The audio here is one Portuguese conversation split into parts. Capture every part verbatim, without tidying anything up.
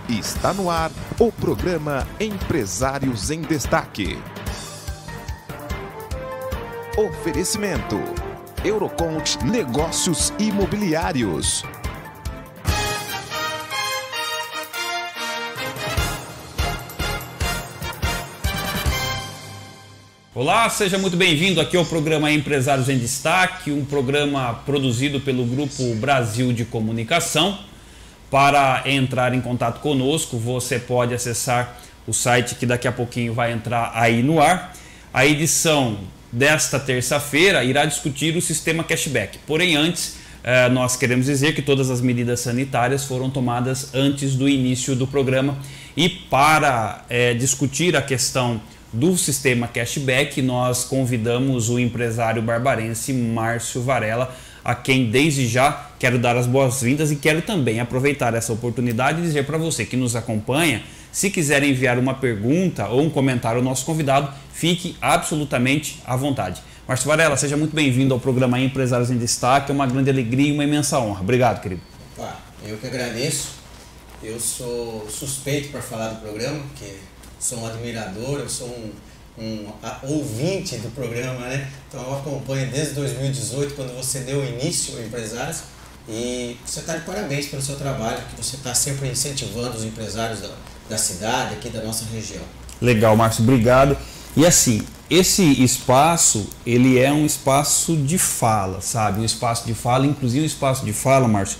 Está no ar o programa Empresários em Destaque. Oferecimento: Eurocont Negócios Imobiliários. Olá, seja muito bem-vindo aqui ao programa Empresários em Destaque, um programa produzido pelo Grupo Brasil de Comunicação. Para entrar em contato conosco, você pode acessar o site que daqui a pouquinho vai entrar aí no ar. A edição desta terça-feira irá discutir o sistema cashback. Porém, antes, eh, nós queremos dizer que todas as medidas sanitárias foram tomadas antes do início do programa. E para eh, discutir a questão do sistema cashback, nós convidamos o empresário barbarense Márcio Varela, a quem desde já quero dar as boas-vindas e quero também aproveitar essa oportunidade e dizer para você que nos acompanha, se quiser enviar uma pergunta ou um comentário ao nosso convidado, fique absolutamente à vontade. Márcio Varela, seja muito bem-vindo ao programa Empresários em Destaque, é uma grande alegria e uma imensa honra. Obrigado, querido. Opa, eu que agradeço. Eu sou suspeito para falar do programa, porque sou um admirador, eu sou um, um ouvinte do programa, né? Então eu acompanho desde dois mil e dezoito, quando você deu início ao Empresários, e você está de parabéns pelo seu trabalho, que você está sempre incentivando os empresários da, da cidade, aqui da nossa região. Legal, Márcio, obrigado. E assim, esse espaço, ele é um espaço de fala, sabe? Um espaço de fala, inclusive um espaço de fala, Márcio,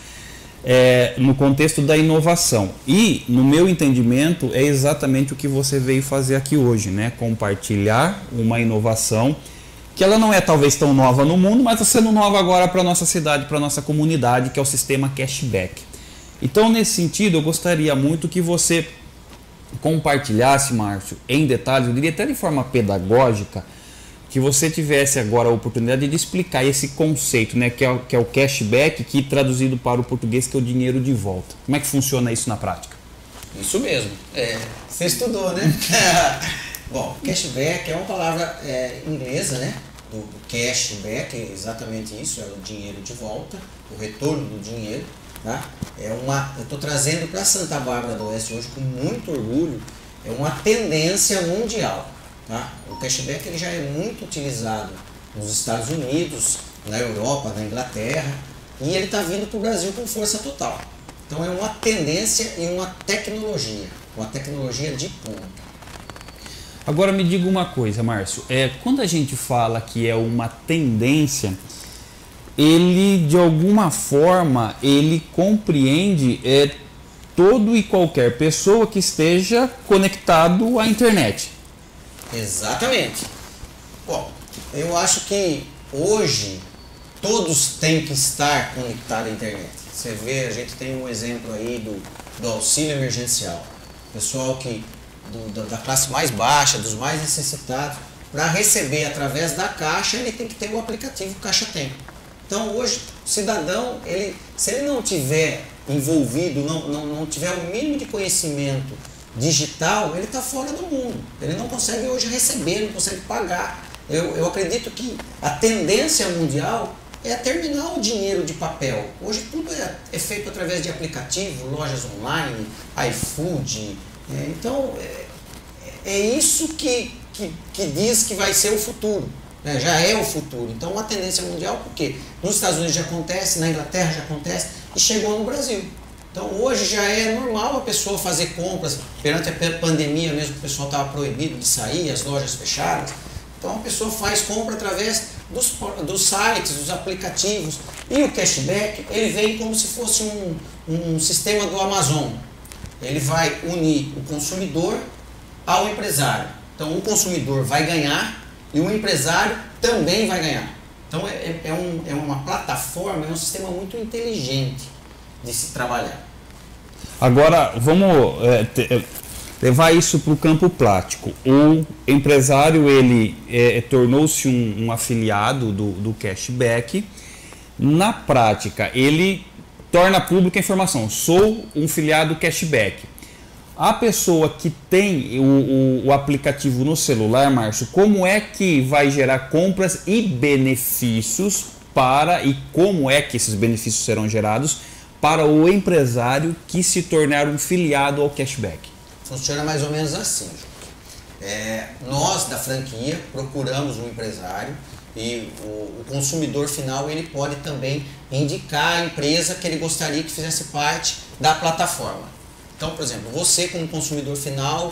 É, no contexto da inovação. E, no meu entendimento, é exatamente o que você veio fazer aqui hoje, né? Compartilhar uma inovação que ela não é talvez tão nova no mundo, mas está sendo nova agora para a nossa cidade, para a nossa comunidade, que é o sistema cashback. Então, nesse sentido, eu gostaria muito que você compartilhasse, Márcio, em detalhes, eu diria até de forma pedagógica, que você tivesse agora a oportunidade de explicar esse conceito, né, que é, o, que é o cashback, que traduzido para o português que é o dinheiro de volta. Como é que funciona isso na prática? Isso mesmo. É, você estudou, né? Bom, cashback é uma palavra é, inglesa, né? Do, do cashback, é exatamente isso, é o dinheiro de volta, o retorno do dinheiro. Tá? É uma, eu estou trazendo para Santa Bárbara do Oeste hoje com muito orgulho, é uma tendência mundial. Tá? O cashback ele já é muito utilizado nos Estados Unidos, na Europa, na Inglaterra, e ele está vindo para o Brasil com força total. Então é uma tendência e uma tecnologia, uma tecnologia de ponta. Agora me diga uma coisa, Márcio, é, quando a gente fala que é uma tendência, ele de alguma forma ele compreende é, todo e qualquer pessoa que esteja conectado à internet. Exatamente. Bom, eu acho que hoje todos têm que estar conectados à internet. Você vê, a gente tem um exemplo aí do, do auxílio emergencial. Pessoal que do, da classe mais baixa, dos mais necessitados, para receber através da Caixa, ele tem que ter o aplicativo Caixa Tem. Então hoje o cidadão, ele, se ele não tiver envolvido, não, não, não tiver o mínimo de conhecimento digital, ele está fora do mundo. Ele não consegue hoje receber, não consegue pagar. Eu, eu acredito que a tendência mundial é terminar o dinheiro de papel. Hoje tudo é, é feito através de aplicativo, lojas online, iFood. É, então é, é isso que, que, que diz que vai ser o futuro. Né? Já é o futuro. Então uma tendência mundial, porque nos Estados Unidos já acontece, na Inglaterra já acontece e chegou no Brasil. Então hoje já é normal a pessoa fazer compras, perante a pandemia mesmo o pessoal estava proibido de sair, as lojas fechadas, então a pessoa faz compra através dos, dos sites, dos aplicativos, e o cashback ele vem como se fosse um, um sistema do Amazon, ele vai unir o consumidor ao empresário, então o consumidor vai ganhar e o empresário também vai ganhar, então é, é, um, é uma plataforma, é um sistema muito inteligente de se trabalhar. Agora, vamos é, te, levar isso para o campo prático. O empresário, ele é, tornou-se um, um afiliado do, do cashback. Na prática, ele torna pública a informação. Sou um filiado cashback. A pessoa que tem o, o, o aplicativo no celular, Márcio, como é que vai gerar compras e benefícios para, e como é que esses benefícios serão gerados para o empresário que se tornar um filiado ao cashback? Funciona mais ou menos assim. É, nós da franquia procuramos um empresário e o, o consumidor final ele pode também indicar a empresa que ele gostaria que fizesse parte da plataforma. Então, por exemplo, você como consumidor final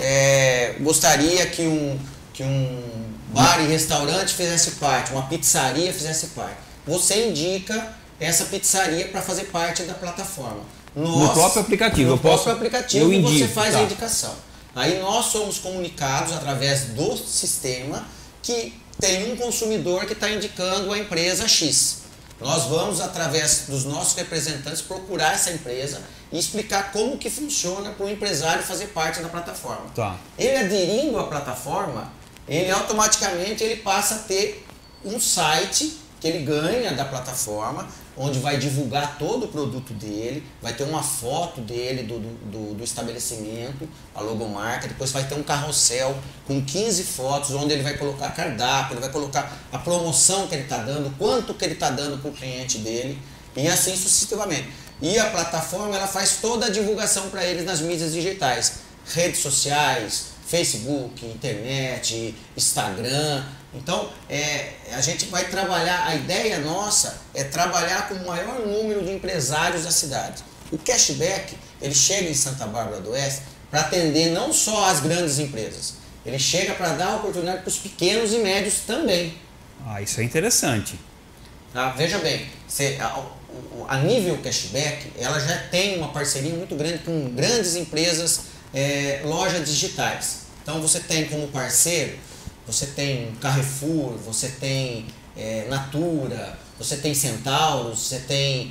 é, gostaria que um, que um bar e restaurante fizesse parte, uma pizzaria fizesse parte. Você indica essa pizzaria para fazer parte da plataforma. Nós, no próprio aplicativo. No eu próprio posso, aplicativo eu indico, você faz tá. a indicação. Aí nós somos comunicados através do sistema que tem um consumidor que está indicando a empresa X. Nós vamos, através dos nossos representantes, procurar essa empresa e explicar como que funciona para o empresário fazer parte da plataforma. Tá. Ele aderindo à plataforma, ele automaticamente ele passa a ter um site que ele ganha da plataforma, onde vai divulgar todo o produto dele, vai ter uma foto dele do, do, do estabelecimento, a logomarca, depois vai ter um carrossel com quinze fotos, onde ele vai colocar cardápio, ele vai colocar a promoção que ele está dando, quanto que ele está dando para o cliente dele, e assim sucessivamente. E a plataforma ela faz toda a divulgação para eles nas mídias digitais, redes sociais, Facebook, internet, Instagram. Então, é, a gente vai trabalhar, a ideia nossa é trabalhar com o maior número de empresários da cidade. O cashback, ele chega em Santa Bárbara do Oeste para atender não só as grandes empresas, ele chega para dar oportunidade para os pequenos e médios também. Ah, isso é interessante. Tá? Veja bem, você, a, a nível cashback, ela já tem uma parceria muito grande com grandes empresas, é, lojas digitais. Então, você tem como parceiro, você tem Carrefour, você tem é, Natura, você tem Centauros, você tem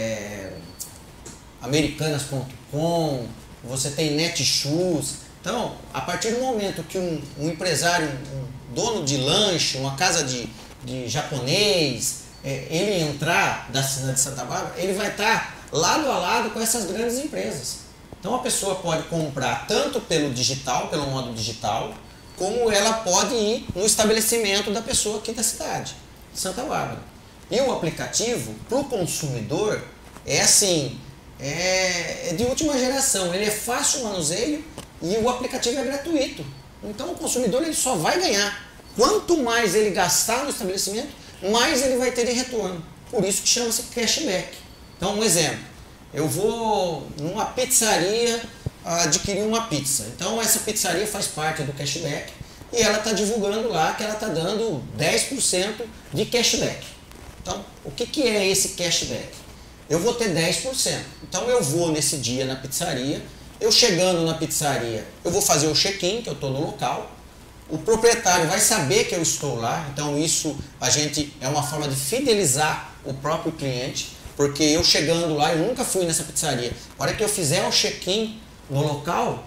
é, Americanas ponto com, você tem Netshoes. Então, a partir do momento que um, um empresário, um dono de lanche, uma casa de, de japonês, é, ele entrar da cidade de Santa Bárbara, ele vai estar lado a lado com essas grandes empresas. Então, a pessoa pode comprar tanto pelo digital, pelo modo digital, como ela pode ir no estabelecimento da pessoa aqui da cidade, de Santa Bárbara. E o aplicativo, para o consumidor, é assim, é, é de última geração, ele é fácil de manuseio e o aplicativo é gratuito. Então o consumidor ele só vai ganhar. Quanto mais ele gastar no estabelecimento, mais ele vai ter de retorno. Por isso que chama-se cashback. Então, um exemplo, eu vou numa pizzaria adquirir uma pizza. Então essa pizzaria faz parte do cashback e ela está divulgando lá que ela está dando dez por cento de cashback. Então, o que, que é esse cashback? Eu vou ter dez por cento. Então eu vou nesse dia na pizzaria, eu chegando na pizzaria, eu vou fazer o check-in, que eu estou no local, o proprietário vai saber que eu estou lá, então isso a gente é uma forma de fidelizar o próprio cliente, porque eu chegando lá, eu nunca fui nessa pizzaria. A hora que eu fizer o check-in no local,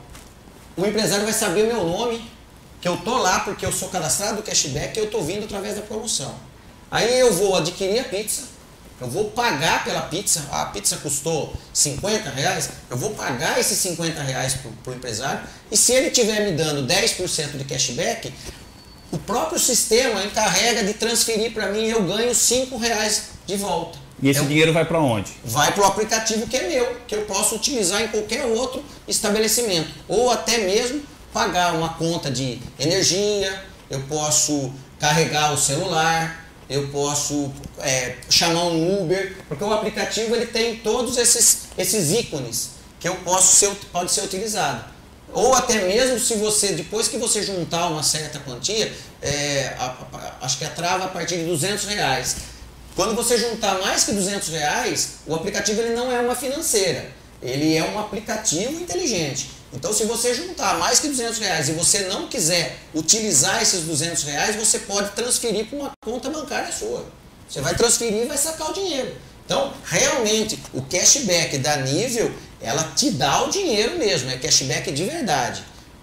o empresário vai saber o meu nome, que eu tô lá porque eu sou cadastrado do cashback e eu tô vindo através da promoção. Aí eu vou adquirir a pizza, eu vou pagar pela pizza, a pizza custou cinquenta reais, eu vou pagar esses cinquenta reais para o empresário, e se ele estiver me dando dez por cento de cashback, o próprio sistema encarrega de transferir para mim e eu ganho cinco reais de volta. E esse eu, dinheiro vai para onde? Vai para o aplicativo que é meu, que eu posso utilizar em qualquer outro estabelecimento. Ou até mesmo pagar uma conta de energia, eu posso carregar o celular, eu posso é, chamar um Uber, porque o aplicativo ele tem todos esses, esses ícones que eu posso ser, pode ser utilizado. Ou até mesmo se você, depois que você juntar uma certa quantia, é, a, a, acho que a trava a partir de duzentos reais. Quando você juntar mais que duzentos reais, o aplicativo ele não é uma financeira, ele é um aplicativo inteligente. Então, se você juntar mais que duzentos reais e você não quiser utilizar esses duzentos reais, você pode transferir para uma conta bancária sua. Você vai transferir e vai sacar o dinheiro. Então, realmente, o cashback da Nível, ela te dá o dinheiro mesmo, é cashback de verdade.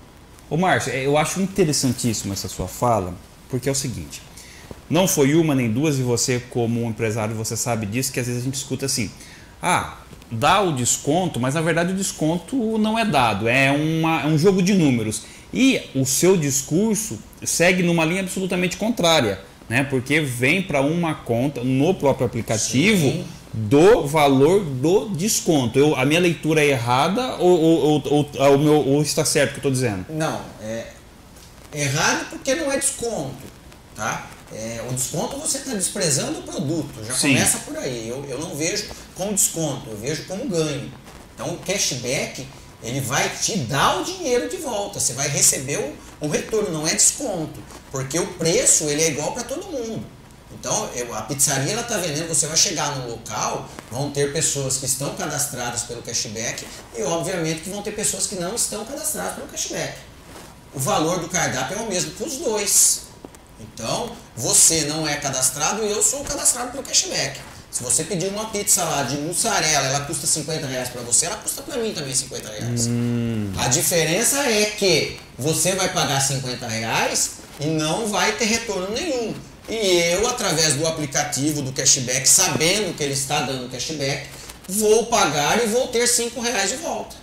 Ô Márcio, eu acho interessantíssima essa sua fala, porque é o seguinte... Não foi uma nem duas, e você como um empresário, você sabe disso, que às vezes a gente escuta assim, ah, dá o desconto, mas na verdade o desconto não é dado, é, uma, é um jogo de números. E o seu discurso segue numa linha absolutamente contrária, né? Porque vem para uma conta no próprio aplicativo, do valor do desconto. Eu, a minha leitura é errada ou, ou, ou, ou, meu, ou está certo o que eu estou dizendo? Não, é errado porque não é desconto, tá? É, o desconto você está desprezando o produto, já Sim. começa por aí. Eu, eu não vejo como desconto, eu vejo como ganho. Então o cashback, ele vai te dar o dinheiro de volta, você vai receber o, o retorno, não é desconto, porque o preço ele é igual para todo mundo. Então eu, a pizzaria ela está vendendo, você vai chegar no local, vão ter pessoas que estão cadastradas pelo cashback e obviamente que vão ter pessoas que não estão cadastradas pelo cashback. O valor do cardápio é o mesmo para os dois. Então, você não é cadastrado e eu sou cadastrado pelo cashback. Se você pedir uma pizza lá de mussarela, ela custa cinquenta reais para você, ela custa para mim também cinquenta reais. Hum. A diferença é que você vai pagar cinquenta reais e não vai ter retorno nenhum. E eu, através do aplicativo do cashback, sabendo que ele está dando cashback, vou pagar e vou ter cinco reais de volta.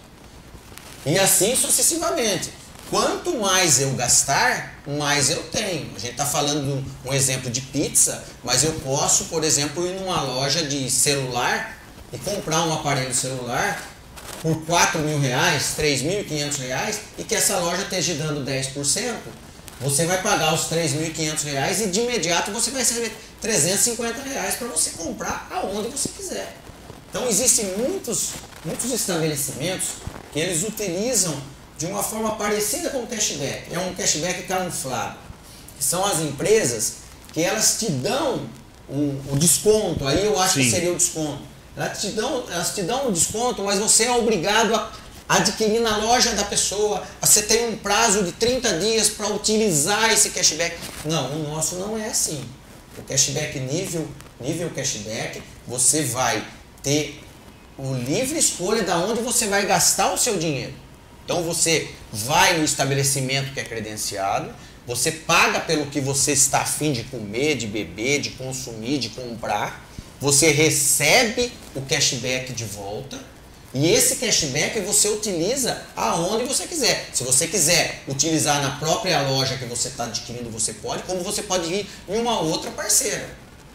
E assim sucessivamente. Quanto mais eu gastar, mais eu tenho. A gente está falando de um exemplo de pizza, mas eu posso, por exemplo, ir numa loja de celular e comprar um aparelho celular por quatro mil reais, três mil e quinhentos reais e que essa loja esteja dando dez por cento. Você vai pagar os três mil e quinhentos reais e de imediato você vai receber trezentos e cinquenta reais para você comprar aonde você quiser. Então existem muitos, muitos estabelecimentos que eles utilizam de uma forma parecida com o cashback. É um cashback camuflado. São as empresas que elas te dão o, o desconto, aí eu acho Sim. que seria o desconto. Elas te dão, elas te dão o desconto, mas você é obrigado a adquirir na loja da pessoa. Você tem um prazo de trinta dias para utilizar esse cashback. Não, o nosso não é assim. O cashback nível, nível cashback, você vai ter o livre escolha de onde você vai gastar o seu dinheiro. Então você vai no estabelecimento que é credenciado, você paga pelo que você está a fim de comer, de beber, de consumir, de comprar, você recebe o cashback de volta e esse cashback você utiliza aonde você quiser. Se você quiser utilizar na própria loja que você está adquirindo, você pode, como você pode ir em uma outra parceira.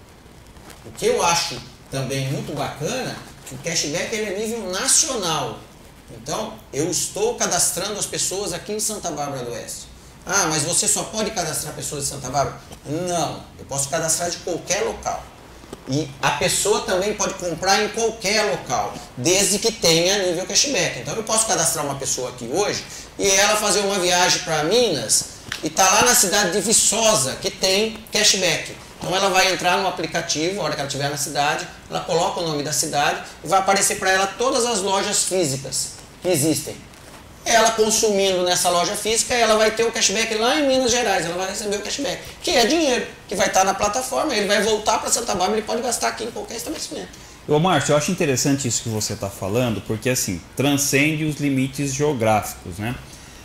O que eu acho também muito bacana, que o cashback ele é nível nacional. Então, eu estou cadastrando as pessoas aqui em Santa Bárbara do Oeste. Ah, mas você só pode cadastrar pessoas de Santa Bárbara? Não, eu posso cadastrar de qualquer local. E a pessoa também pode comprar em qualquer local, desde que tenha nível cashback. Então, eu posso cadastrar uma pessoa aqui hoje e ela fazer uma viagem para Minas e tá lá na cidade de Viçosa, que tem cashback. Então ela vai entrar no aplicativo, a hora que ela estiver na cidade, ela coloca o nome da cidade e vai aparecer para ela todas as lojas físicas que existem. Ela consumindo nessa loja física, ela vai ter o cashback lá em Minas Gerais, ela vai receber o cashback, que é dinheiro, que vai estar na plataforma, ele vai voltar para Santa Bárbara, ele pode gastar aqui em qualquer estabelecimento. Ô Márcio, eu acho interessante isso que você está falando, porque assim, transcende os limites geográficos, né?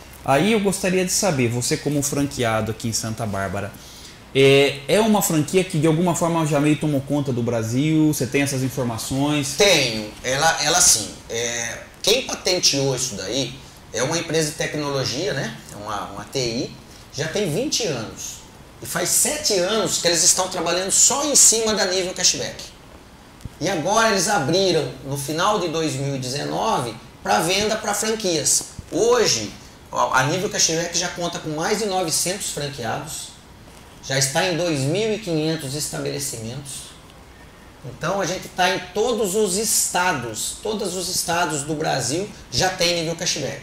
Aí eu gostaria de saber, você como franqueado aqui em Santa Bárbara, É, é uma franquia que de alguma forma já meio tomou conta do Brasil? Você tem essas informações? Tenho, ela, ela sim. É, quem patenteou isso daí é uma empresa de tecnologia, né? uma, uma T I, já tem vinte anos. E faz sete anos que eles estão trabalhando só em cima da nível cashback. E agora eles abriram no final de dois mil e dezenove para venda para franquias. Hoje, a nível cashback já conta com mais de novecentos franqueados. Já está em dois mil e quinhentos estabelecimentos. Então a gente está em todos os estados, todos os estados do Brasil já tem nível cashback.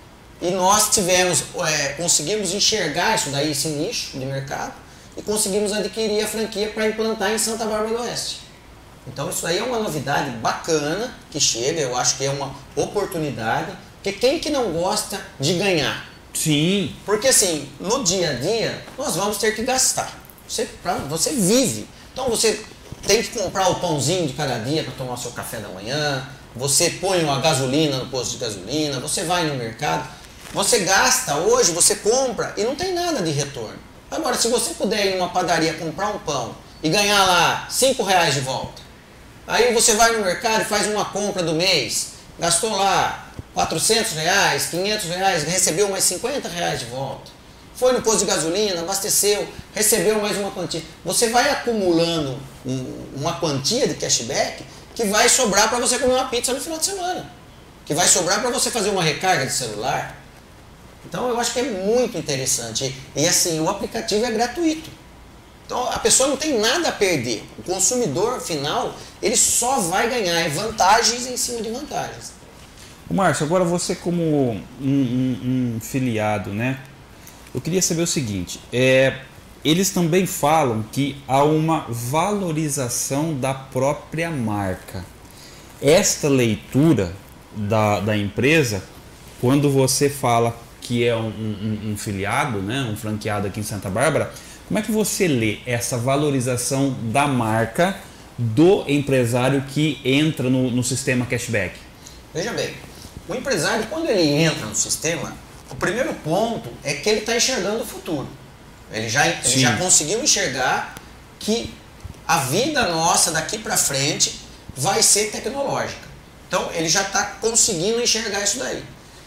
E nós tivemos, é, conseguimos enxergar isso daí, esse nicho de mercado, e conseguimos adquirir a franquia para implantar em Santa Bárbara do Oeste. Então isso aí é uma novidade bacana que chega, eu acho que é uma oportunidade, porque quem que não gosta de ganhar? Sim. Porque assim, no dia a dia, nós vamos ter que gastar. Você, pra, você vive. Então você tem que comprar o pãozinho de cada dia para tomar o seu café da manhã. Você põe uma gasolina no posto de gasolina. Você vai no mercado. Você gasta hoje, você compra e não tem nada de retorno. Agora, se você puder ir numa padaria comprar um pão e ganhar lá cinco reais de volta. Aí você vai no mercado e faz uma compra do mês. Gastou lá quatrocentos reais, quinhentos reais, recebeu mais cinquenta reais de volta. Foi no posto de gasolina, abasteceu, recebeu mais uma quantia. Você vai acumulando um, uma quantia de cashback que vai sobrar para você comer uma pizza no final de semana, que vai sobrar para você fazer uma recarga de celular. Então eu acho que é muito interessante. E assim, o aplicativo é gratuito. Então a pessoa não tem nada a perder. O consumidor final, ele só vai ganhar vantagens em cima de vantagens. Márcio, agora você como um, um, um filiado, né? Eu queria saber o seguinte, é, eles também falam que há uma valorização da própria marca. Esta leitura da, da empresa, quando você fala que é um, um, um filiado, né, um franqueado aqui em Santa Bárbara, como é que você lê essa valorização da marca do empresário que entra no, no sistema cashback? Veja bem, o empresário, quando ele entra no sistema, o primeiro ponto é que ele está enxergando o futuro. Ele já, ele já conseguiu enxergar que a vida nossa daqui para frente vai ser tecnológica. Então ele já está conseguindo enxergar isso daí.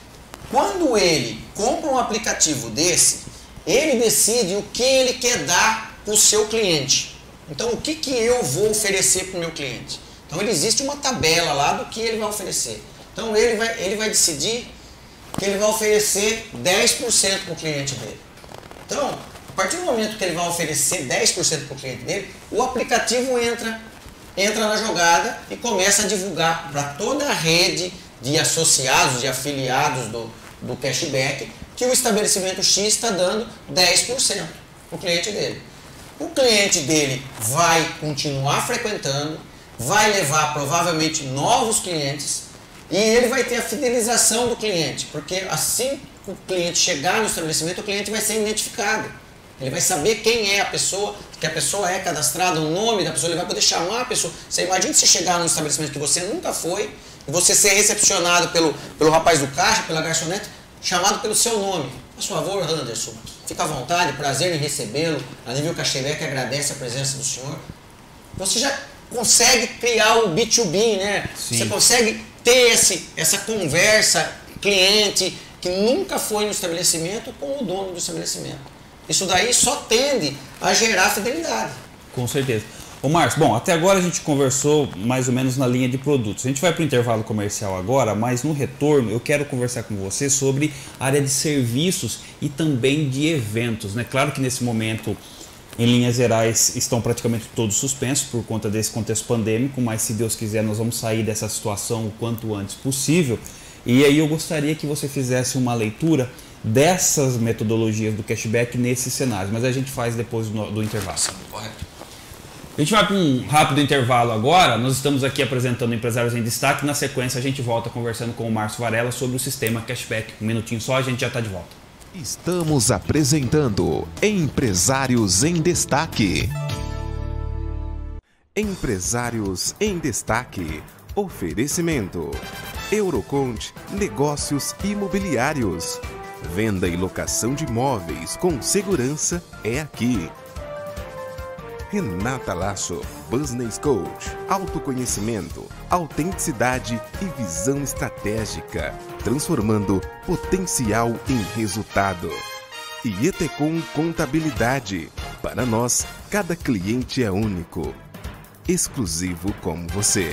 Quando ele compra um aplicativo desse, ele decide o que ele quer dar para o seu cliente. Então o que, que eu vou oferecer para o meu cliente? Então ele existe uma tabela lá do que ele vai oferecer. Então ele vai, ele vai decidir que ele vai oferecer dez por cento para o cliente dele. Então, a partir do momento que ele vai oferecer dez por cento para o cliente dele, o aplicativo entra, entra na jogada e começa a divulgar para toda a rede de associados, de afiliados do, do cashback, que o estabelecimento X está dando dez por cento para o cliente dele. O cliente dele vai continuar frequentando, vai levar provavelmente novos clientes, e ele vai ter a fidelização do cliente, porque assim que o cliente chegar no estabelecimento, o cliente vai ser identificado. Ele vai saber quem é a pessoa, que a pessoa é cadastrada, o nome da pessoa, ele vai poder chamar a pessoa. Você imagina você chegar num estabelecimento que você nunca foi, e você ser recepcionado pelo, pelo rapaz do caixa, pela garçonete, chamado pelo seu nome. Por favor, Anderson, fica à vontade, prazer em recebê-lo. A nível cashback agradece a presença do senhor. Você já consegue criar o B dois B, né? Sim. Você consegue ter esse, essa conversa cliente que nunca foi no estabelecimento com o dono do estabelecimento. Isso daí só tende a gerar fidelidade. Com certeza. Ô Márcio, bom, até agora a gente conversou mais ou menos na linha de produtos. A gente vai para o intervalo comercial agora, mas no retorno eu quero conversar com você sobre a área de serviços e também de eventos, né? Claro que nesse momento, em linhas gerais, estão praticamente todos suspensos por conta desse contexto pandêmico, mas se Deus quiser nós vamos sair dessa situação o quanto antes possível. E aí eu gostaria que você fizesse uma leitura dessas metodologias do cashback nesses cenários, mas a gente faz depois do, do intervalo. Correto. A gente vai para um rápido intervalo agora, nós estamos aqui apresentando Empresários em Destaque, na sequência a gente volta conversando com o Márcio Varela sobre o sistema cashback. Um minutinho só, a gente já está de volta. Estamos apresentando Empresários em Destaque. Empresários em Destaque. Oferecimento: Eurocont Negócios Imobiliários. Venda e locação de imóveis com segurança é aqui. Renata Lasso, Business Coach, autoconhecimento, autenticidade e visão estratégica, transformando potencial em resultado. E Etecom Contabilidade, para nós, cada cliente é único, exclusivo como você.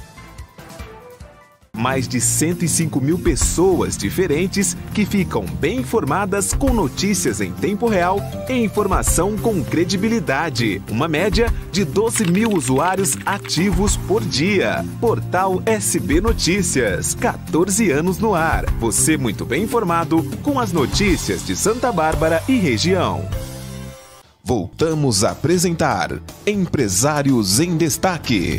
Mais de cento e cinco mil pessoas diferentes que ficam bem informadas com notícias em tempo real e informação com credibilidade. Uma média de doze mil usuários ativos por dia. Portal S B Notícias. quatorze anos no ar. Você muito bem informado com as notícias de Santa Bárbara e região. Voltamos a apresentar Empresários em Destaque.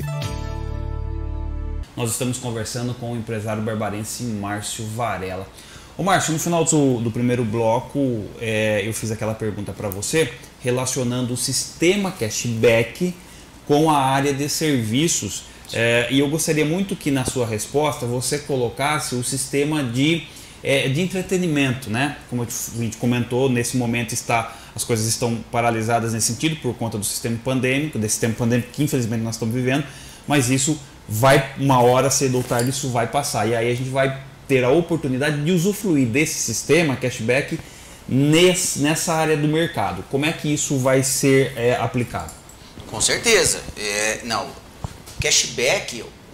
Nós estamos conversando com o empresário barbarense Márcio Varela. Ô Márcio, no final do, do primeiro bloco, é, eu fiz aquela pergunta para você relacionando o sistema cashback com a área de serviços. É, e eu gostaria muito que na sua resposta você colocasse o sistema de, é, de entretenimento, né? Como a gente comentou, nesse momento está, as coisas estão paralisadas nesse sentido por conta do sistema pandêmico, desse sistema pandêmico que infelizmente nós estamos vivendo, mas isso vai, uma hora cedo ou tarde, isso vai passar. E aí a gente vai ter a oportunidade de usufruir desse sistema cashback nesse, nessa área do mercado. Como é que isso vai ser é, aplicado? Com certeza. É, não, cashback,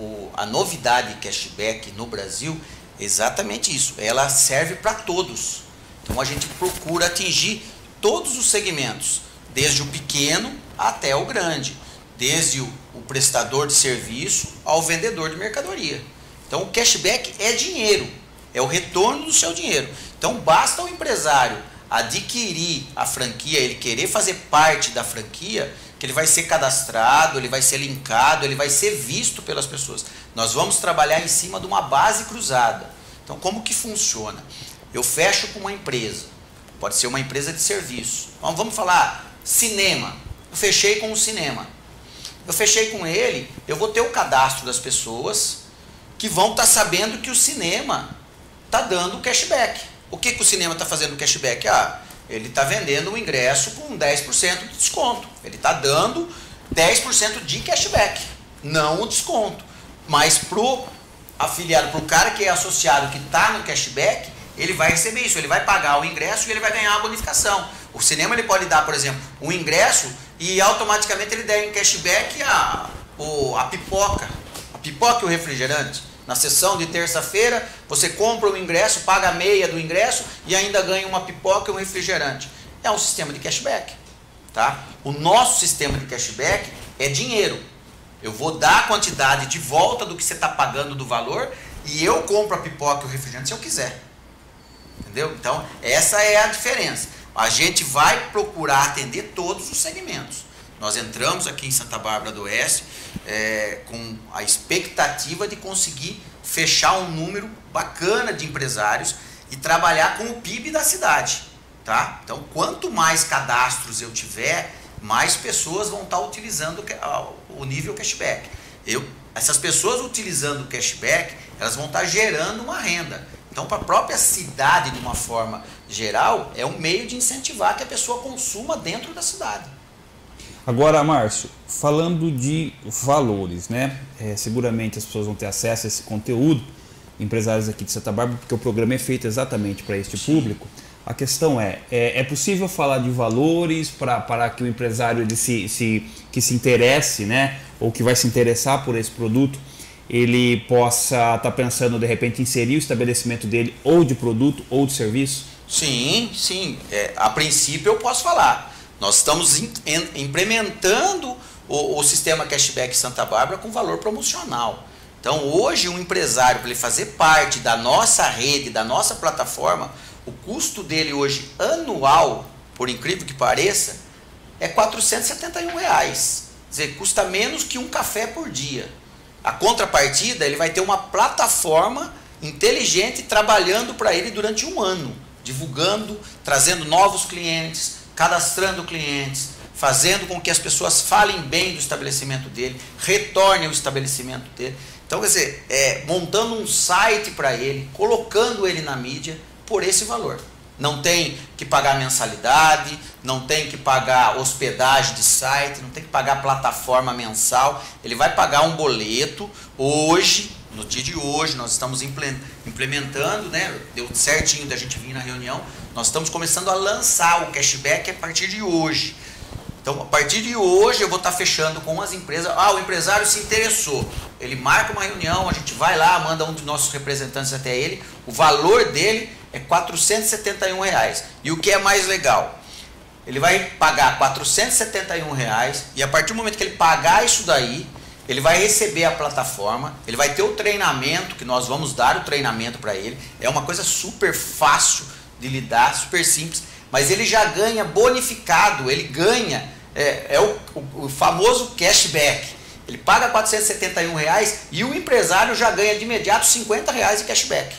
o, a novidade cashback no Brasil é exatamente isso. Ela serve para todos. Então a gente procura atingir todos os segmentos, desde o pequeno até o grande, desde o, o prestador de serviço ao vendedor de mercadoria. Então o cashback é dinheiro, é o retorno do seu dinheiro. Então basta o empresário adquirir a franquia, ele querer fazer parte da franquia, que ele vai ser cadastrado, ele vai ser linkado, ele vai ser visto pelas pessoas. Nós vamos trabalhar em cima de uma base cruzada. Então como que funciona? Eu fecho com uma empresa, pode ser uma empresa de serviço. Então, vamos falar cinema, eu fechei com o cinema. Eu fechei com ele, eu vou ter o cadastro das pessoas que vão estar sabendo que o cinema está dando cashback. O que, que o cinema está fazendo cashback? Ah, ele está vendendo o ingresso com dez por cento de desconto. Ele está dando dez por cento de cashback, não o desconto. Mas para o afiliado, para o cara que é associado, que está no cashback, ele vai receber isso, ele vai pagar o ingresso e ele vai ganhar a bonificação. O cinema ele pode dar, por exemplo, um ingresso e automaticamente ele der em cashback a, o, a pipoca. A pipoca e o refrigerante. Na sessão de terça-feira, você compra o ingresso, paga a meia do ingresso e ainda ganha uma pipoca e um refrigerante. É um sistema de cashback. Tá? O nosso sistema de cashback é dinheiro. Eu vou dar a quantidade de volta do que você está pagando do valor e eu compro a pipoca e o refrigerante se eu quiser. Entendeu? Então, essa é a diferença. A gente vai procurar atender todos os segmentos. Nós entramos aqui em Santa Bárbara do Oeste é, com a expectativa de conseguir fechar um número bacana de empresários e trabalhar com o P I B da cidade. Tá? Então, quanto mais cadastros eu tiver, mais pessoas vão estar utilizando o nível cashback. Eu, essas pessoas utilizando o cashback, elas vão estar gerando uma renda. Então, para a própria cidade, de uma forma geral, é um meio de incentivar que a pessoa consuma dentro da cidade. Agora, Márcio, falando de valores, né? É, seguramente as pessoas vão ter acesso a esse conteúdo, empresários aqui de Santa Bárbara, porque o programa é feito exatamente para este público. A questão é, é, é possível falar de valores para, para que o empresário ele se, se, que se interesse, né? Ou que vai se interessar por esse produto, ele possa estar pensando, de repente, em inserir o estabelecimento dele ou de produto ou de serviço? Sim, sim. É, a princípio eu posso falar. Nós estamos in, in, implementando o, o sistema Cashback Santa Bárbara com valor promocional. Então, hoje, um empresário, para ele fazer parte da nossa rede, da nossa plataforma, o custo dele hoje, anual, por incrível que pareça, é quatrocentos e setenta e um reais. Quer dizer, custa menos que um café por dia. A contrapartida, ele vai ter uma plataforma inteligente trabalhando para ele durante um ano, divulgando, trazendo novos clientes, cadastrando clientes, fazendo com que as pessoas falem bem do estabelecimento dele, retornem ao estabelecimento dele. Então, quer dizer, é, montando um site para ele, colocando ele na mídia por esse valor. Não tem que pagar mensalidade, não tem que pagar hospedagem de site, não tem que pagar plataforma mensal. Ele vai pagar um boleto. Hoje, no dia de hoje, nós estamos implementando, né? Deu certinho da gente vir na reunião. Nós estamos começando a lançar o cashback a partir de hoje. Então, a partir de hoje, eu vou estar fechando com as empresas. Ah, o empresário se interessou. Ele marca uma reunião, a gente vai lá, manda um dos nossos representantes até ele. O valor dele é quatrocentos e setenta e um reais. E o que é mais legal? Ele vai pagar quatrocentos e setenta e um reais e a partir do momento que ele pagar isso daí, ele vai receber a plataforma, ele vai ter o treinamento, que nós vamos dar o treinamento para ele. É uma coisa super fácil de lidar, super simples, mas ele já ganha bonificado, ele ganha, é, é o, o, o famoso cashback. Ele paga quatrocentos e setenta e um reais e o empresário já ganha de imediato cinquenta reais de cashback.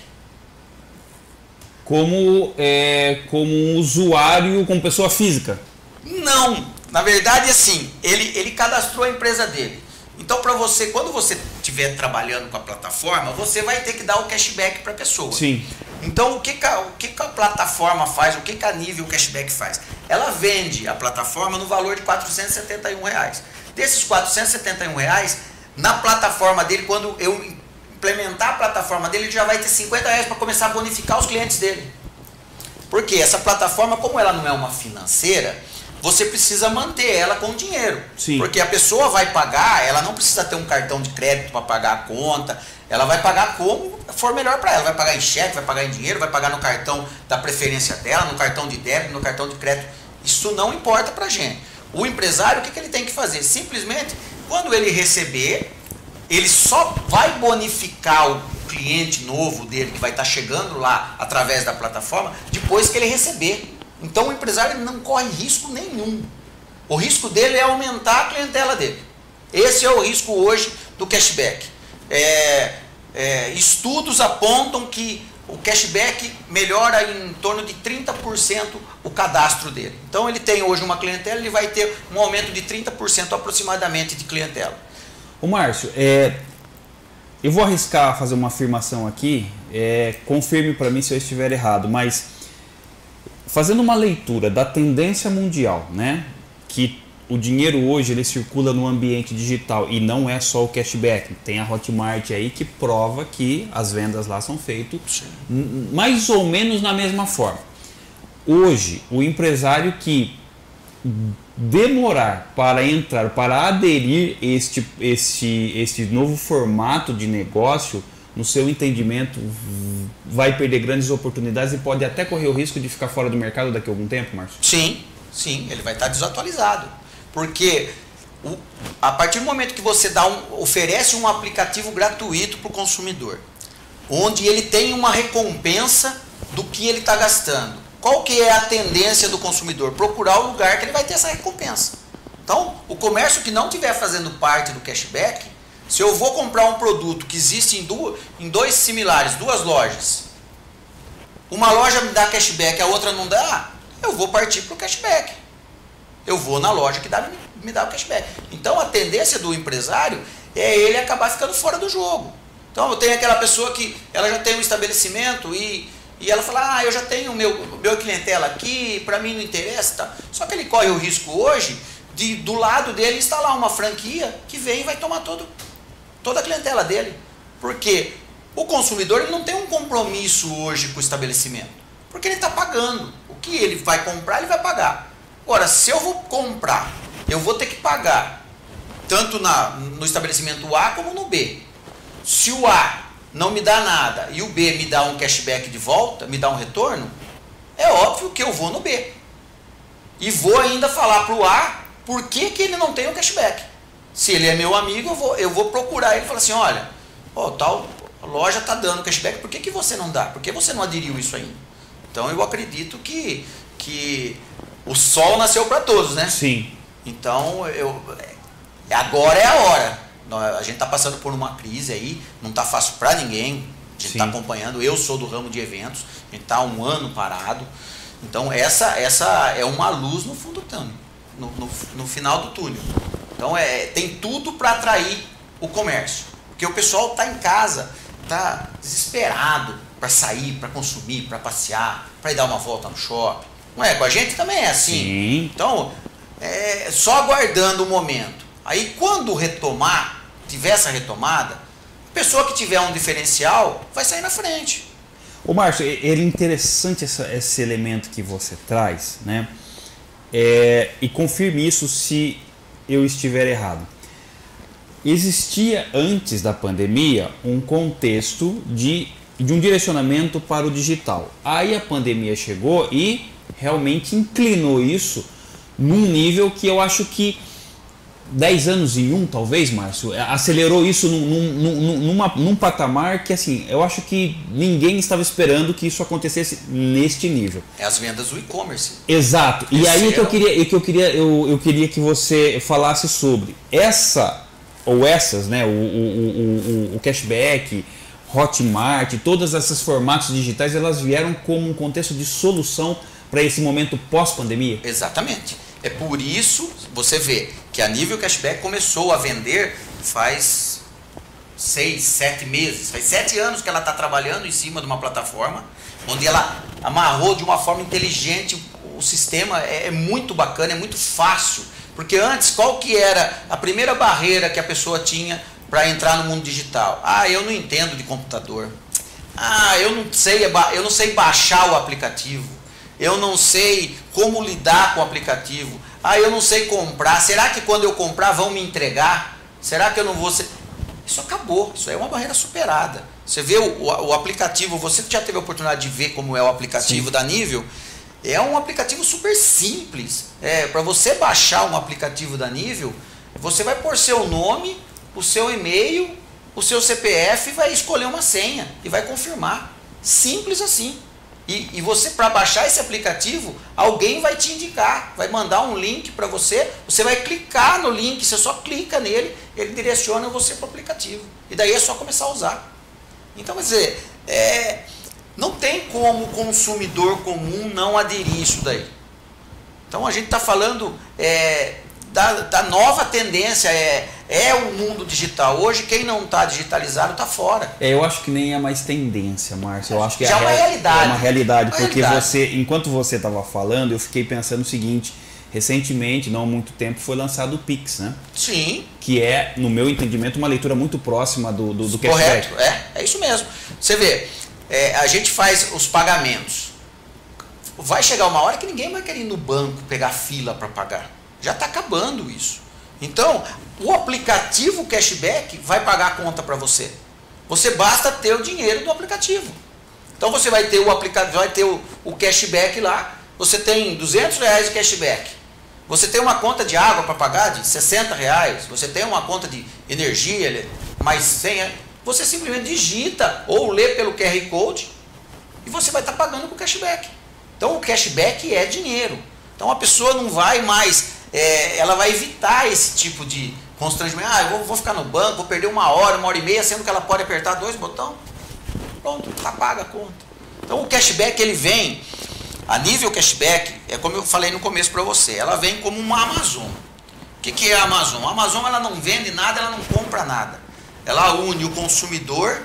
Como, é, como um usuário, como pessoa física? Não, na verdade assim, ele, ele cadastrou a empresa dele. Então para você, quando você estiver trabalhando com a plataforma, você vai ter que dar o cashback para a pessoa. Sim. Então o que, que, a, o que, que a plataforma faz, o que, que a nível cashback faz? Ela vende a plataforma no valor de quatrocentos e setenta e um reais. Desses quatrocentos e setenta e um reais, na plataforma dele, quando eu implementar a plataforma dele, ele já vai ter cinquenta reais para começar a bonificar os clientes dele. Porque essa plataforma, como ela não é uma financeira, você precisa manter ela com dinheiro. Sim. Porque a pessoa vai pagar, ela não precisa ter um cartão de crédito para pagar a conta, ela vai pagar como for melhor para ela. Vai pagar em cheque, vai pagar em dinheiro, vai pagar no cartão da preferência dela, no cartão de débito, no cartão de crédito. Isso não importa para a gente. O empresário, o que, que ele tem que fazer? Simplesmente, quando ele receber, ele só vai bonificar o cliente novo dele, que vai estar chegando lá através da plataforma, depois que ele receber. Então o empresário não corre risco nenhum. O risco dele é aumentar a clientela dele. Esse é o risco hoje do cashback. É, é, estudos apontam que o cashback melhora em torno de trinta por cento o cadastro dele. Então ele tem hoje uma clientela, ele vai ter um aumento de trinta por cento aproximadamente de clientela. Ô Márcio, é, eu vou arriscar fazer uma afirmação aqui, é, confirme para mim se eu estiver errado, mas fazendo uma leitura da tendência mundial, né, que o dinheiro hoje ele circula no ambiente digital e não é só o cashback, tem a Hotmart aí que prova que as vendas lá são feitas mais ou menos na mesma forma. Hoje, o empresário que demorar para entrar, para aderir este, este, este novo formato de negócio, no seu entendimento, vai perder grandes oportunidades e pode até correr o risco de ficar fora do mercado daqui a algum tempo, Márcio? Sim, sim, ele vai estar desatualizado. Porque o, a partir do momento que você dá um, oferece um aplicativo gratuito para o consumidor, onde ele tem uma recompensa do que ele está gastando, qual que é a tendência do consumidor? Procurar o lugar que ele vai ter essa recompensa. Então, o comércio que não estiver fazendo parte do cashback, se eu vou comprar um produto que existe em, duas, em dois similares, duas lojas, uma loja me dá cashback, a outra não dá, eu vou partir para o cashback. Eu vou na loja que dá, me dá o cashback. Então a tendência do empresário é ele acabar ficando fora do jogo. Então eu tenho aquela pessoa que ela já tem um estabelecimento e, e ela fala, ah, eu já tenho o meu, meu clientela aqui, para mim não interessa. Tá. Só que ele corre o risco hoje de do lado dele instalar uma franquia que vem e vai tomar todo toda a clientela dele. Porque o consumidor ele não tem um compromisso hoje com o estabelecimento. Porque ele está pagando. O que ele vai comprar, ele vai pagar. Agora, se eu vou comprar, eu vou ter que pagar tanto na, no estabelecimento A como no B. Se o A não me dá nada e o B me dá um cashback de volta, me dá um retorno, é óbvio que eu vou no B. E vou ainda falar para o A por que, que ele não tem um cashback. Se ele é meu amigo, eu vou, eu vou procurar ele e falar assim, olha, ó, tal loja está dando cashback, por que, que você não dá? Por que você não aderiu isso ainda? Então eu acredito que, que o sol nasceu para todos, né? Sim. Então eu, agora é a hora. A gente está passando por uma crise aí, não está fácil para ninguém. A gente está acompanhando, eu sou do ramo de eventos, a gente está há um ano parado. Então essa, essa é uma luz no fundo do túnel, no, no, no final do túnel. Então é, tem tudo para atrair o comércio. Porque o pessoal está em casa, está desesperado para sair, para consumir, para passear, para ir dar uma volta no shopping. Não é? Com a gente também é assim. Sim. Então, é só aguardando o momento. Aí quando retomar, tiver essa retomada, a pessoa que tiver um diferencial vai sair na frente. Ô Márcio, é interessante essa, esse elemento que você traz, né? É, e confirme isso se eu estiver errado. Existia antes da pandemia um contexto de, de um direcionamento para o digital. Aí a pandemia chegou e realmente inclinou isso num nível que eu acho que dez anos em um, talvez, Márcio, acelerou isso num, num, numa, num patamar que, assim, eu acho que ninguém estava esperando que isso acontecesse neste nível. É as vendas do e-commerce. Exato. E aí que eu queria, que eu queria, eu, eu queria que você falasse sobre essa ou essas, né, o, o, o, o cashback, Hotmart, todas essas formatos digitais, elas vieram como um contexto de solução para esse momento pós-pandemia? Exatamente. É por isso, você vê que a Nível Cashback começou a vender faz seis, sete meses, faz sete anos que ela está trabalhando em cima de uma plataforma, onde ela amarrou de uma forma inteligente o sistema, é, é muito bacana, é muito fácil. Porque antes, qual que era a primeira barreira que a pessoa tinha para entrar no mundo digital? Ah, eu não entendo de computador. Ah, eu não sei, eu não sei baixar o aplicativo. Eu não sei como lidar com o aplicativo. Ah, eu não sei comprar. Será que quando eu comprar vão me entregar? Será que eu não vou ser... Isso acabou. Isso aí é uma barreira superada. Você vê o, o, o aplicativo, você já teve a oportunidade de ver como é o aplicativo Sim. da Nível? É um aplicativo super simples. É, para você baixar um aplicativo da Nível, você vai pôr seu nome, o seu e-mail, o seu C P F e vai escolher uma senha e vai confirmar. Simples assim. E, e você, para baixar esse aplicativo, alguém vai te indicar, vai mandar um link para você, você vai clicar no link, você só clica nele, ele direciona você para o aplicativo. E daí é só começar a usar. Então, quer dizer, é, não tem como o consumidor comum não aderir isso daí. Então a gente está falando é, da, da nova tendência, é, é o mundo digital. Hoje quem não está digitalizado está fora. É, eu acho que nem é mais tendência, Márcio. Eu acho que Já é, é uma realidade. É uma realidade, uma porque realidade. você, enquanto você estava falando, eu fiquei pensando o seguinte: recentemente, não há muito tempo, foi lançado o Pix, né? Sim. Que é, no meu entendimento, uma leitura muito próxima do, do, do cashback. Correto, é, é isso mesmo. Você vê, é, a gente faz os pagamentos. Vai chegar uma hora que ninguém vai querer ir no banco pegar fila para pagar. Já está acabando isso. Então, o aplicativo cashback vai pagar a conta para você. Você basta ter o dinheiro do aplicativo. Então você vai ter o aplicativo, vai ter o, o cashback lá. Você tem duzentos reais de cashback. Você tem uma conta de água para pagar de sessenta reais. Você tem uma conta de energia mais cem reais. Você simplesmente digita ou lê pelo Q R Code e você vai estar pagando com cashback. Então o cashback é dinheiro. Então a pessoa não vai mais, é, ela vai evitar esse tipo de constrangimento. Ah, eu vou, vou ficar no banco, vou perder uma hora, uma hora e meia, sendo que ela pode apertar dois botões. Pronto, tá paga a conta. Então o cashback ele vem, a Nível Cashback, é como eu falei no começo para você, ela vem como uma Amazon. O que, que é a Amazon? A Amazon ela não vende nada, ela não compra nada. Ela une o consumidor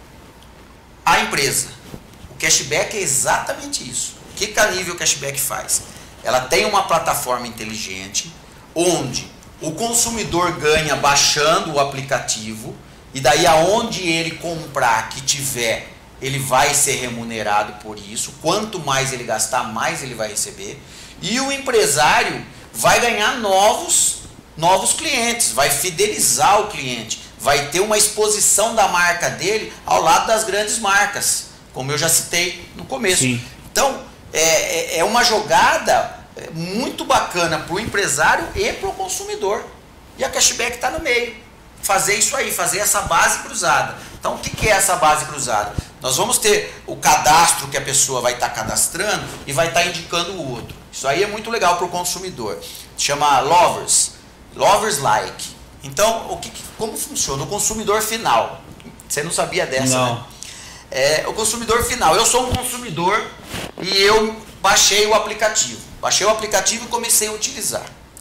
à empresa. O cashback é exatamente isso. O que, que a Nível Cashback faz? Ela tem uma plataforma inteligente, onde o consumidor ganha baixando o aplicativo, e daí aonde ele comprar que tiver, ele vai ser remunerado por isso. Quanto mais ele gastar, mais ele vai receber. E o empresário vai ganhar novos, novos clientes, vai fidelizar o cliente, vai ter uma exposição da marca dele ao lado das grandes marcas, como eu já citei no começo. Sim. Então, é, é uma jogada muito bacana para o empresário e para o consumidor. E a Cashback está no meio. Fazer isso aí, fazer essa base cruzada. Então, o que, que é essa base cruzada? Nós vamos ter o cadastro que a pessoa vai estar tá cadastrando e vai estar tá indicando o outro. Isso aí é muito legal para o consumidor. Chama Lovers. Lovers Like. Então, o que, como funciona? O consumidor final. Você não sabia dessa, não. né? É, o consumidor final. Eu sou um consumidor e eu baixei o aplicativo. Baixei o aplicativo e comecei a utilizar.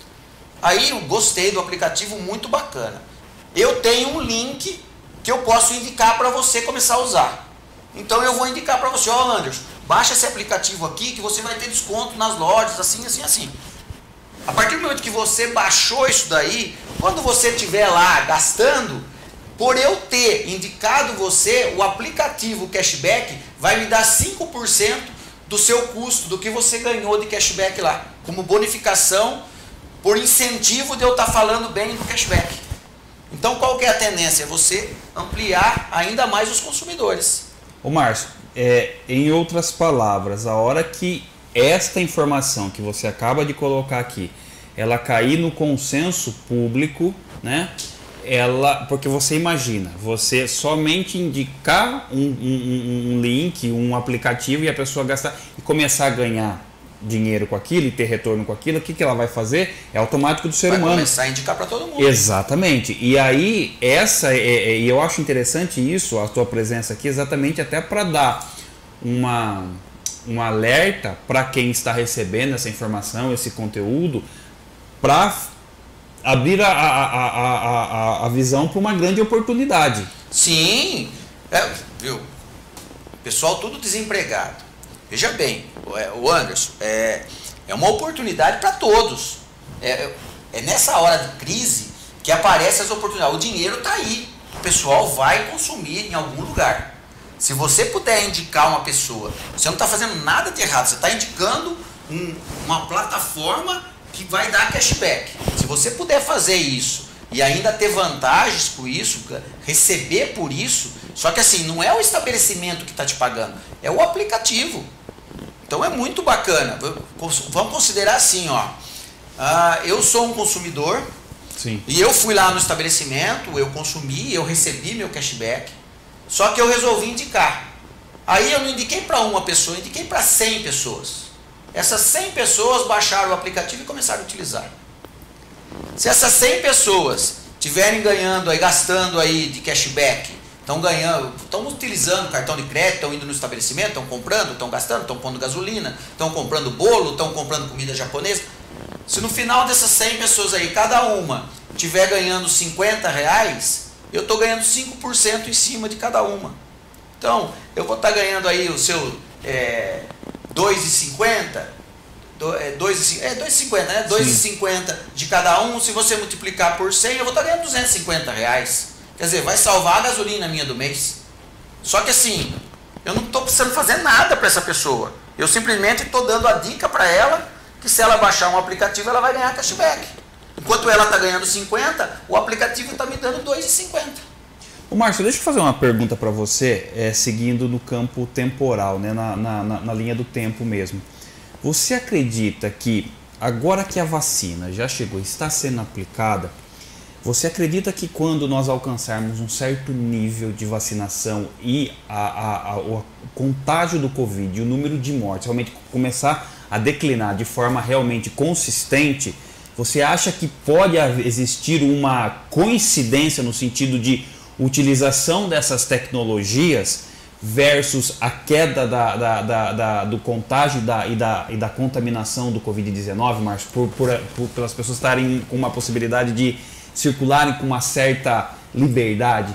Aí eu gostei do aplicativo, muito bacana. Eu tenho um link que eu posso indicar para você começar a usar. Então eu vou indicar para você, ó, oh, Anderson, baixa esse aplicativo aqui que você vai ter desconto nas lojas, assim, assim, assim. A partir do momento que você baixou isso daí, quando você estiver lá gastando, por eu ter indicado você, o aplicativo cashback vai me dar cinco por cento do seu custo, do que você ganhou de cashback lá, como bonificação, por incentivo de eu estar falando bem do cashback. Então qual que é a tendência? Você ampliar ainda mais os consumidores. Ô Márcio, é, em outras palavras, a hora que esta informação que você acaba de colocar aqui, ela cair no consenso público, né? Ela, porque você imagina, você somente indicar um, um, um link, um aplicativo e a pessoa gastar e começar a ganhar dinheiro com aquilo e ter retorno com aquilo, o que, que ela vai fazer? É automático do ser vai humano. Vai começar a indicar para todo mundo. Exatamente. E aí, essa é, é, e eu acho interessante isso, a tua presença aqui, exatamente até para dar uma, um alerta para quem está recebendo essa informação, esse conteúdo, para abrir a, a, a, a, a visão para uma grande oportunidade. Sim, é, viu? Pessoal tudo desempregado. Veja bem, o Anderson, é, é uma oportunidade para todos. É, é nessa hora de crise que aparecem as oportunidades. O dinheiro está aí, o pessoal vai consumir em algum lugar. Se você puder indicar uma pessoa, você não está fazendo nada de errado, você está indicando um, uma plataforma que vai dar cashback. Se você puder fazer isso e ainda ter vantagens com isso, receber por isso, só que assim, não é o estabelecimento que está te pagando, é o aplicativo. Então é muito bacana. Vamos considerar assim, ó. Uh, eu sou um consumidor. Sim. E eu fui lá no estabelecimento, eu consumi, eu recebi meu cashback. Só que eu resolvi indicar. Aí eu não indiquei para uma pessoa, eu indiquei para cem pessoas. Essas cem pessoas baixaram o aplicativo e começaram a utilizar. Se essas cem pessoas estiverem ganhando aí, gastando aí de cashback, estão ganhando, estão utilizando cartão de crédito, estão indo no estabelecimento, estão comprando, estão gastando, estão pondo gasolina, estão comprando bolo, estão comprando comida japonesa. Se no final dessas cem pessoas aí, cada uma estiver ganhando cinquenta reais, eu estou ganhando cinco por cento em cima de cada uma. Então, eu vou estar ganhando aí o seu é, dois reais e cinquenta, é, dois reais e cinquenta, né? dois reais e cinquenta de cada um. Se você multiplicar por cem, eu vou estar ganhando duzentos e cinquenta reais. Quer dizer, vai salvar a gasolina minha do mês. Só que assim, eu não estou precisando fazer nada para essa pessoa. Eu simplesmente estou dando a dica para ela que se ela baixar um aplicativo, ela vai ganhar cashback. Enquanto ela está ganhando cinquenta, o aplicativo está me dando dois reais e cinquenta. Ô Márcio, deixa eu fazer uma pergunta para você, é, seguindo no campo temporal, né, na, na, na linha do tempo mesmo. Você acredita que, agora que a vacina já chegou e está sendo aplicada, você acredita que quando nós alcançarmos um certo nível de vacinação e a, a, a, o contágio do Covid e o número de mortes realmente começar a declinar de forma realmente consistente, você acha que pode existir uma coincidência no sentido de utilização dessas tecnologias versus a queda da, da, da, da, do contágio da, e, da, e da contaminação do Covid dezenove, Márcio, por, por, por, pelas pessoas estarem com uma possibilidade de circularem com uma certa liberdade?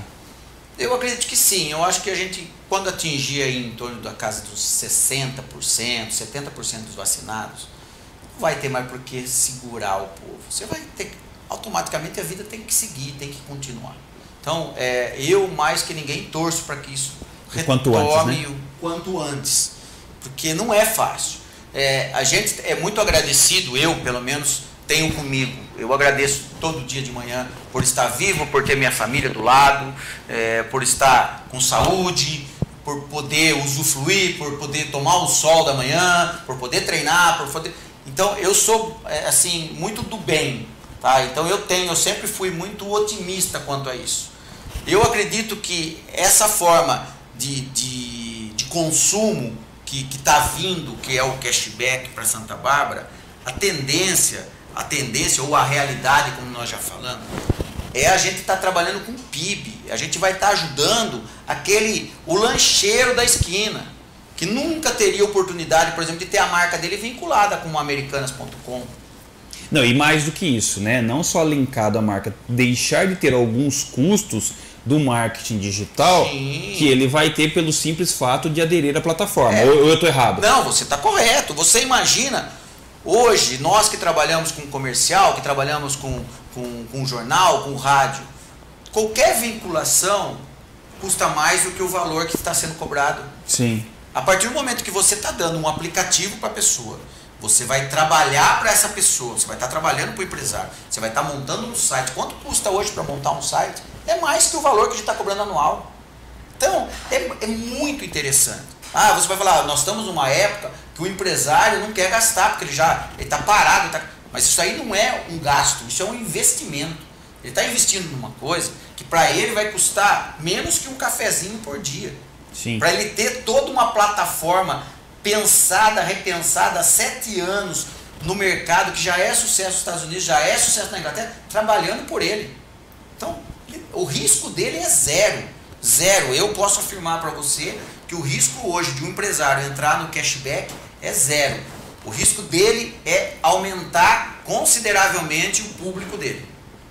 Eu acredito que sim. Eu acho que a gente, quando atingir aí em torno da casa dos sessenta por cento, setenta por cento dos vacinados, não vai ter mais por que segurar o povo. Você vai ter, automaticamente a vida tem que seguir, tem que continuar. Então, é, eu mais que ninguém torço para que isso quanto retome antes, né? o quanto antes, porque não é fácil. É, a gente é muito agradecido, eu pelo menos tenho comigo, eu agradeço todo dia de manhã por estar vivo, por ter minha família do lado, é, por estar com saúde, por poder usufruir, por poder tomar o sol da manhã, por poder treinar, por poder... Então eu sou é, assim muito do bem, tá? Então eu tenho, eu sempre fui muito otimista quanto a isso. Eu acredito que essa forma de, de, de consumo que está vindo, que é o cashback para Santa Bárbara, a tendência, a tendência ou a realidade, como nós já falamos, é a gente estar tá trabalhando com P I B. A gente vai estar tá ajudando aquele, o lancheiro da esquina, que nunca teria oportunidade, por exemplo, de ter a marca dele vinculada com o americanas ponto com. Não, e mais do que isso, né? Não só linkado à marca, deixar de ter alguns custos do marketing digital. Sim. Que ele vai ter pelo simples fato de aderir à plataforma. É. Ou, ou eu estou errado? Não, você está correto. Você imagina, hoje, nós que trabalhamos com comercial, que trabalhamos com, com, com jornal, com rádio, qualquer vinculação custa mais do que o valor que está sendo cobrado. Sim. A partir do momento que você está dando um aplicativo para a pessoa, você vai trabalhar para essa pessoa, você vai estar tá trabalhando para o empresário, você vai estar tá montando um site. Quanto custa hoje para montar um site? É mais que o valor que a gente está cobrando anual. Então, é, é muito interessante. Ah, você vai falar, nós estamos numa época que o empresário não quer gastar, porque ele já está parado. Ele tá... Mas isso aí não é um gasto, isso é um investimento. Ele está investindo numa coisa que para ele vai custar menos que um cafezinho por dia. Para ele ter toda uma plataforma pensada, repensada há sete anos no mercado, que já é sucesso nos Estados Unidos, já é sucesso na Inglaterra, trabalhando por ele. Então, o risco dele é zero. Zero. Eu posso afirmar para você que o risco hoje de um empresário entrar no cashback é zero. O risco dele é aumentar consideravelmente o público dele.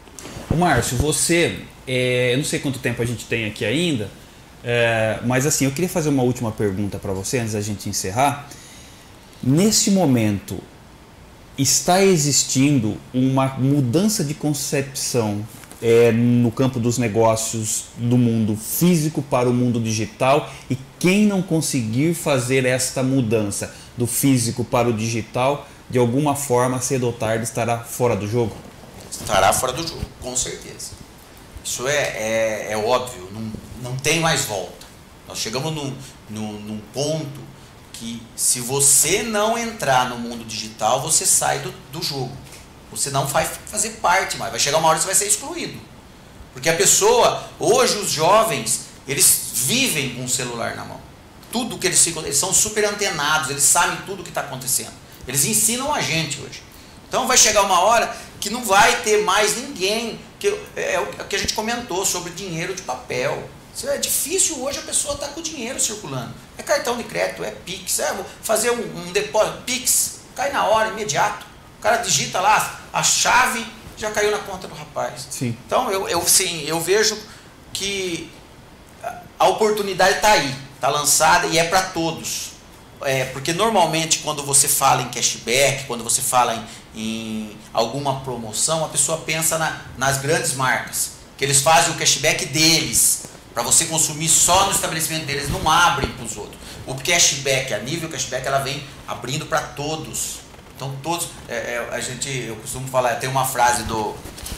Ô Márcio, você, é, eu não sei quanto tempo a gente tem aqui ainda, é, mas assim, eu queria fazer uma última pergunta para você antes da gente encerrar. Neste momento, está existindo uma mudança de concepção é, no campo dos negócios do mundo físico para o mundo digital, e quem não conseguir fazer esta mudança do físico para o digital de alguma forma, cedo ou tarde, estará fora do jogo? Estará fora do jogo, com certeza. Isso é, é, é óbvio, não, não tem mais volta. Nós chegamos num, num, num ponto que, se você não entrar no mundo digital, você sai do, do jogo. Você não vai fazer parte mais. Vai chegar uma hora que você vai ser excluído. Porque a pessoa, hoje os jovens, eles vivem com o celular na mão. Tudo que eles ficam, eles são super antenados, eles sabem tudo o que está acontecendo. Eles ensinam a gente hoje. Então vai chegar uma hora que não vai ter mais ninguém, que é o que a gente comentou sobre dinheiro de papel. É difícil hoje a pessoa estar tá com o dinheiro circulando. É cartão de crédito, é Pix, é fazer um, um depósito, Pix, cai na hora, imediato. O cara digita lá a chave, já caiu na conta do rapaz. Sim. Então eu, eu, sim, eu vejo que a oportunidade está aí, está lançada e é para todos. É, porque normalmente quando você fala em cashback, quando você fala em, em alguma promoção, a pessoa pensa na, nas grandes marcas, que eles fazem o cashback deles, para você consumir só no estabelecimento deles, não abrem para os outros. O cashback, a nível cashback, ela vem abrindo para todos. Então todos, é, é, a gente, eu costumo falar, tem uma frase do,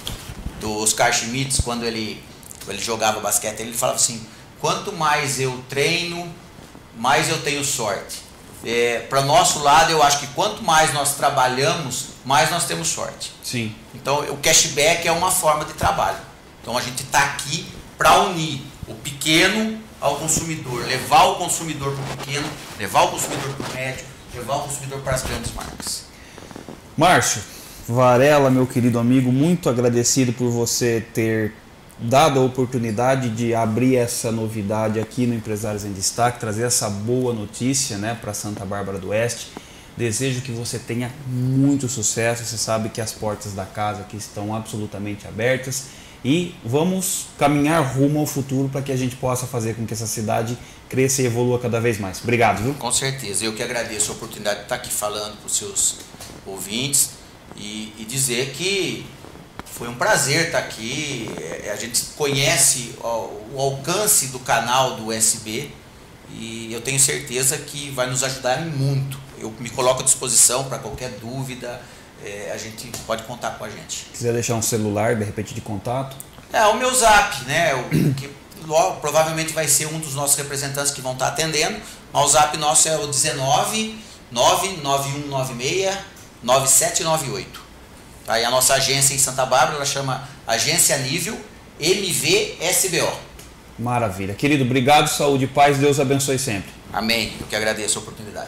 do Oscar Schmitz, quando ele, ele jogava basquete, ele falava assim: quanto mais eu treino, mais eu tenho sorte. É, para nosso lado, eu acho que quanto mais nós trabalhamos, mais nós temos sorte. Sim. Então o cashback é uma forma de trabalho. Então a gente está aqui para unir o pequeno ao consumidor, levar o consumidor para o pequeno, levar o consumidor para o médio, levar o consumidor para as grandes marcas. Márcio Varela, meu querido amigo, muito agradecido por você ter dado a oportunidade de abrir essa novidade aqui no Empresários em Destaque, trazer essa boa notícia, né, para Santa Bárbara do Oeste. Desejo que você tenha muito sucesso. Você sabe que as portas da casa aqui estão absolutamente abertas e vamos caminhar rumo ao futuro para que a gente possa fazer com que essa cidade cresça e evolua cada vez mais. Obrigado, viu? Com certeza. Eu que agradeço a oportunidade de estar aqui falando para os seus ouvintes e, e dizer que foi um prazer estar aqui. A gente conhece o alcance do canal do U S B e eu tenho certeza que vai nos ajudar muito. Eu me coloco à disposição para qualquer dúvida, é, a gente pode contar com a gente. Se quiser deixar um celular, de repente, de contato? É, o meu zap, né? O, que logo, provavelmente vai ser um dos nossos representantes que vão estar atendendo. Mas o zap nosso é o dezenove, nove nove um nove seis, nove sete nove oito. Tá? E a nossa agência em Santa Bárbara, ela chama Agência Nível M V S B O. Maravilha. Querido, obrigado, saúde e paz, Deus abençoe sempre. Amém. Eu que agradeço a oportunidade.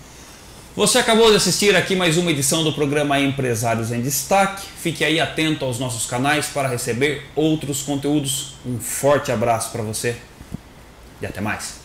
Você acabou de assistir aqui mais uma edição do programa Empresários em Destaque. Fique aí atento aos nossos canais para receber outros conteúdos. Um forte abraço para você e até mais.